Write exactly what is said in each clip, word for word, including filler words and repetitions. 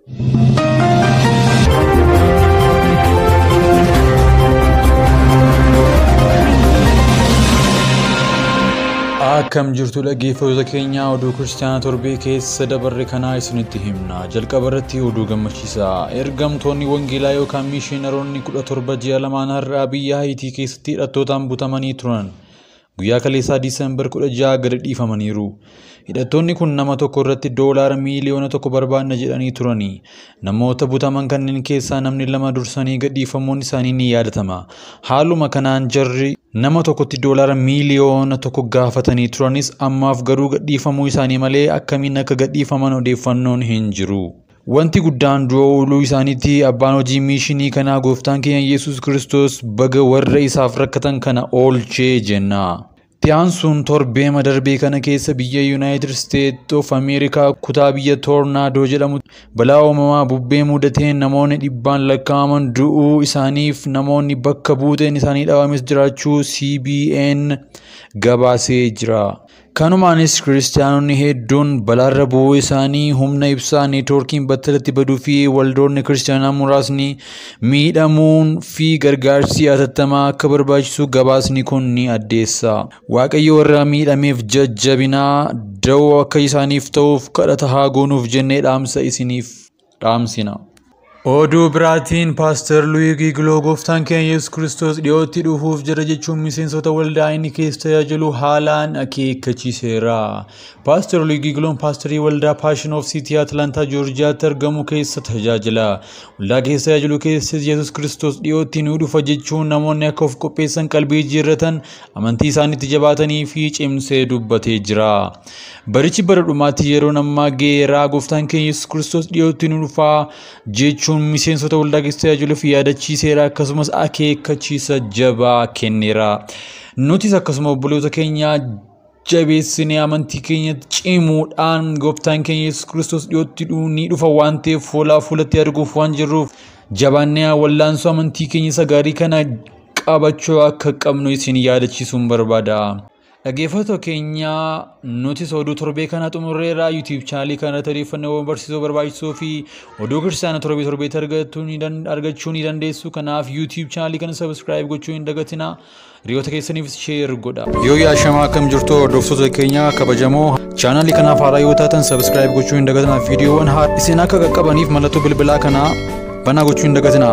Akkam jirtu dhaggeeffattoota keenya oduu kiristaanaa torbee keessa dabarre kanaa isinitti himna. Jalqaba irratti oduu gammachiisaa. Ergamtoonni wangeelaa yookaan miishinaroonni kudha torba ji'a lamaan har'aa biyya Haayitii keessatti hidhattootaan butamanii turan. Guyyaa kaleessaa Diisembar kudha ja'a gadi dhiifamaniiru. Hidhattoonni kun nama tokko irratti doolaara miiliyoona tokko barbaanna jedhanii turani. Namoota butaman kanneen keessaa namni lama dursanii gadhiifamuun isaanii ni yaadatama. Haaluma kanaan jarri nama tokkotti doolaara miiliyoona tokko gaafatanii turanis ammaaf garuu gadhiifamuu isaanii malee akkamiin akka gadhiifaman odeeffannoon hin jiru. Wanti guddaan du'a ooluu isaaniitti abbaan hojii miishinii kanaa gooftaan keenya Yesuus Kiristoos baga warra isaaf rakkatan kana oolchee jenna. Tiyaan sun torbee madarbee kana keessa biyya United States of America kutaa biyya Tornaadoo jedhamu balaa uumamaa bubbee mudateen namoonni dhibbaan lakkaa'aman du'uu isaaniif namoonni bakka buuteen isaanii dhabames jiraachuu C B N gabaasee jira. Kanumaanis kiristaanonni hedduun balaarra bu'uu isaanii humna ibsaa neetwoorkiin battalatti baduu fi waldoonni kiristaanaa muraasni miidhamuun fi gargaarsi hatattamaa akka barbaachisu gabaasni kun ni addeessa. Waaqayyo warra miidhameef jajjabinaa da'oo akka isaaniif ta'uuf kadhata haa goonuuf jennee dhaamsa isiniif dhaamsina. Oduu biraatiin Paaster Luwii Gigloo gooftaan keenya Yesuus Kiristoos dhiyootti dhufuuf jira jechuun miseensota waldaa inni keessa tajaajilu haalaan akeekkachiiseera. Paaster Luwii Gigloon paasterii waldaa Passion of City Atlantaa Joorjiyaatti argamu keessa tajaajila. Waldaa keessa tajaajilu keessas Yesuus Kiristoos dhiyootti ni dhufa jechuun namoonni akka of qopheessan qalbii jijjiirratan amantii isaaniitti jabaatanii fi cimsee dubbatee jira. Barichi bara dhumaatti yeroo ammaa geeraa gooftaan keenya Yesuus Kiristoos dhiyootti ni dhufa jechuun miseensota waldaa keessa tajaajiluuf yaadachiiseera akkasumas akeekkachiisa jabaa kenneera. Nutis akkasuma obboloota keenya jabeessinee amantii keenyatti cimuudhaan gooftaan keenya Yesuus Kiristoos dhiyootti ni dhufa waan ta'eef fuula fuulatti arguuf waan jirruuf jabaannee wallaansoo amantii keenya isa gaarii kana qabachuu akka qabnu isin yaadachiisuun barbaada. Dhaggeeffattoota keenya nutis oduu torbee kana xumurreera. YouTube channel kana odeeffannoo barsiisoo barbaachisoo fi oduu kiristaanaa torbee torbeetti argachuu ni dandeessu. Kanaaf YouTube channel kana subscribe gochuu hin dagatinaa. Hiriyoota keessaniifis share godhaa. Yoo yaashamaa akkam jirtu hordoftoota keenya kabajamoo channel kanaaf haaraa yoo taatan subscribe gochuu hin dagatinaa. Viidiyoowwan haa isin akka qaqqabaniif mallattoo bilbilaa kana banaa gochuu hin dagatinaa.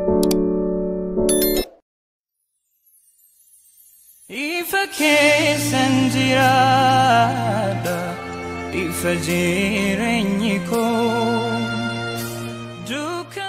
Ifa keessan jiraadha, ifa jireenyi koo duukaa.